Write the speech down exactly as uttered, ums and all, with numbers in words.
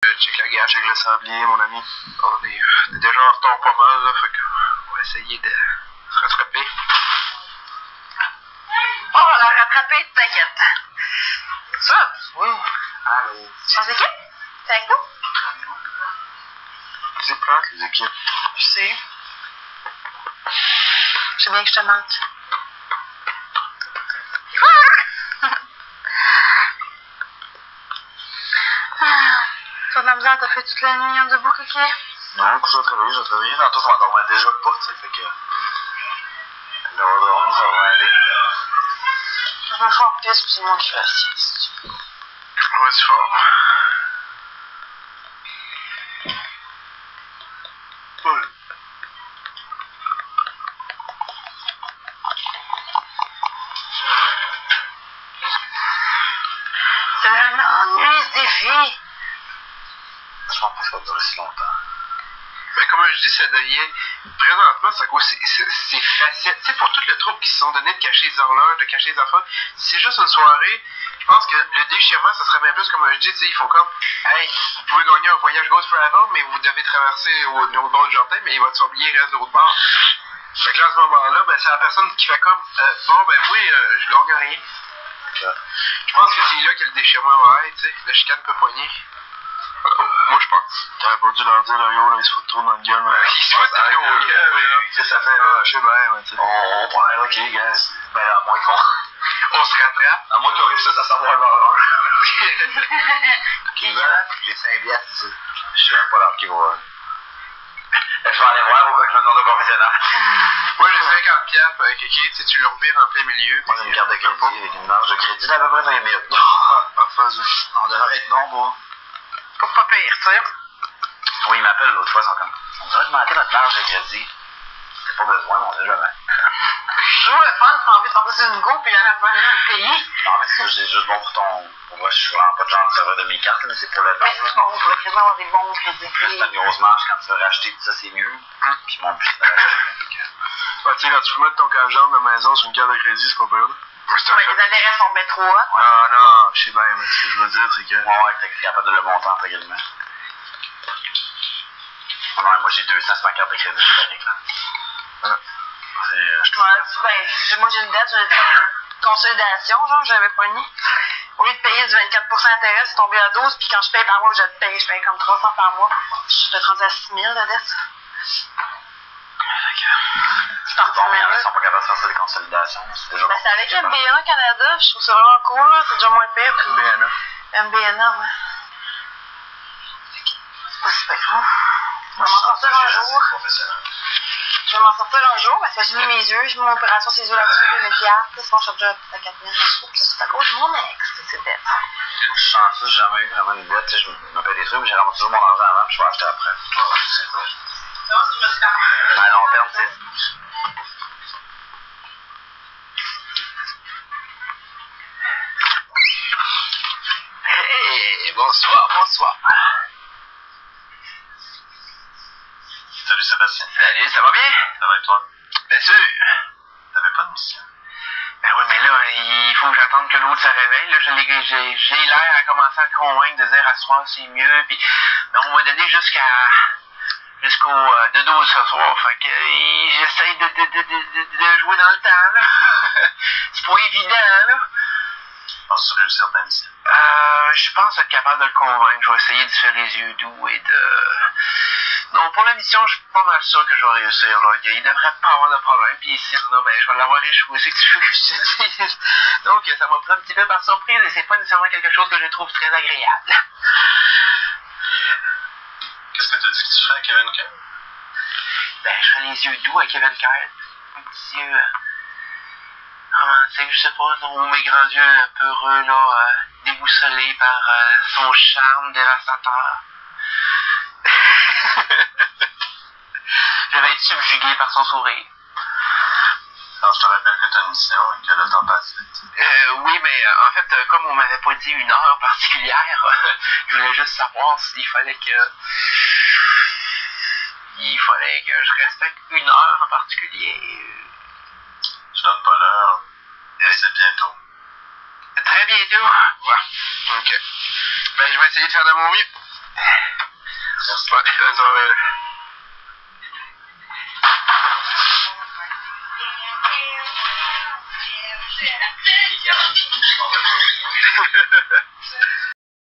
Euh, check la gare, check le sablier, mon ami. On est euh, déjà en retard pas mal, là, fait que on va essayer de se rattraper. Oh, la rattraper, t'inquiète. Ça? Oui. Allô. Change d'équipe? T'es avec nous? C'est plate, les équipes. Je sais. Je sais bien que je te manque. Ah, toi, de la misère, t'as fait toute la nuit en debout, Kiki? Non, écoute, je vais travailler, je vais travailler. Tantôt, je m'endormais déjà pas, tu sais, fait que. Là, on va dormir, ça va aller. Je me fais en piste, puis c'est moi qui fais la sieste. Ouais, c'est fort. Cool. C'est un ennui, ce défi. Je pense pas que ça va durer si longtemps. Mais comme je dis, ça devient. Présentement, ça cause. C'est facile. Tu sais, pour tout le trouble qui se sont donné de cacher les horloges, de cacher les affaires, si c'est juste une soirée, je pense que le déchirement, ça serait bien plus comme je dis, tu sais, ils font comme. Hey, vous pouvez gagner un voyage Ghost Travel, mais vous devez traverser au, au bord du jardin, mais votre sablier reste de l'autre bord. Fait que là, à ce moment-là, ben, c'est la personne qui fait comme. Euh, bon, ben, oui, euh, je gagne rien. Je pense que c'est là que le déchirement va être, tu sais. La chicane peut poigner. Moi, je pense. T'aurais pas dû leur dire, là, yo, là, ils se foutent trop dans le gueule, mais. Ils se foutent dans le gueule, mais. Qu'est-ce que ça fait, là? Je sais bien, mais tu sais. On prend, ok, gars. Ben, à moins qu'on. On se rattrape. À moins qu'on réussisse à savoir l'horreur. Ok, là, j'ai cinq billets, tu sais. Je sais même pas l'heure qui va. Je vais aller voir au gars que je me demande au professionnel. Moi, j'ai cinquante piastres avec Kiki, tu sais, tu le revires en plein milieu. Moi, j'ai une carte de crédit avec une marge de crédit d'à peu près vingt mille. Ah, on devrait être bon, moi. Pas pire, tu sais. Oui, ils m'appellent l'autre fois, ils sont comme. On devrait augmenter notre marge de crédit. T'as pas besoin, mais on sait jamais. C'est toujours le fun, t'as envie de passer une go puis aller revenir au pays. Non, mais c'est juste bon pour ton. Moi, je suis vraiment pas de genre de serveur de mes cartes, mais c'est pour le Mais c'est bon, pour le crédit, avoir des bons crédits. Plus t'as une grosse marge quand tu veux racheter, tout ça, c'est mieux. Puis mon but, c'est de racheter. Ah, tu sais, quand tu peux mettre ton cash-down de maison sur une carte de crédit, c'est pas pire. Ouais, les intérêts sont bien trop hauts. Ah non, je sais bien, mais ce que je veux dire, c'est que. Ouais, t'es capable de le monter entre guillemets. Ouais, moi j'ai deux cents sur ma carte de crédit, c'est correct, là. Ouais. C'est. Euh, ouais, ben, moi j'ai une dette, j'ai une consolidation, genre, j'avais poigné. Au lieu de payer du vingt-quatre pour cent d'intérêt, c'est tombé à douze, puis quand je paye par mois, je paye, je paye comme trois cents par mois. Je vais te rendre à six mille de dette. Je t'en bon, ils sont pas capables de faire ça des consolidations. C'est déjà ben, c'est avec M B N A Canada, je trouve ça vraiment cool, là. C'est déjà moins pire. M B N A. M B N A, ouais. C'est pas super grave. Je vais m'en sortir un jour. Je vais m'en sortir un jour parce que j'ai mis mes yeux, j'ai mis mon opération sur les yeux là-dessus, deux mille piastres. Sinon, je suis déjà à quatre mille, mais je trouve que c'est à cause de mon ex, c'est bête. Je suis chanceux, j'ai jamais eu vraiment une dette. Je me paye des trucs, mais j'ai ramassé toujours mon argent avant, puis je vais acheter après. Ouais, c'est cool. C'est moi, si je me suis fait. Mais à long terme, c'est. Hey, bonsoir, bonsoir. Salut Sébastien. Salut, ça va bien? Ça va et toi? Bien sûr. T'avais pas de mission? Ben oui, mais là, il faut que j'attende que l'autre se réveille. Là, je l'ai- j'ai, j'ai l'air à commencer à le convaincre de dire à ce soir c'est mieux. Puis, ben, on m'a donné jusqu'à jusqu'au euh, de douze ce soir. Fait que euh, j'essaye de, de, de, de, de jouer dans le temps. Là. C'est pas évident, là. Penses-tu réussir ta mission? Euh, je pense être capable de le convaincre. Je vais essayer de faire les yeux doux et de... Non, pour la mission, je suis pas mal sûr que je vais réussir. Là. Il devrait pas avoir de problème. Puis ici, là, ben, je vais l'avoir échoué. C'est que tu veux que je te dise. Donc, ça m'a pris un petit peu par surprise et c'est pas nécessairement quelque chose que je trouve très agréable. Qu'est-ce que tu dis que tu ferais à Kevin Kyle? Ben, je ferais les yeux doux à Kevin Kyle. Un petit yeux... Euh... romantique, je sais pas, non, mes grands yeux peureux, là, euh, déboussolés par euh, son charme dévastateur. Je vais être subjugué par son sourire. Alors, je te rappelle que tu as une mission et que le temps passe vite. Euh, oui, mais euh, en fait, euh, comme on m'avait pas dit une heure particulière, je voulais juste savoir s'il fallait que... Il fallait que je respecte une heure en particulier. Je donne pas l'heure. Euh, c'est bientôt. Très bientôt. Ouais. Ok. Ben, je vais essayer de faire de mon mieux. Ouais, désolé. Il y a un petit peu de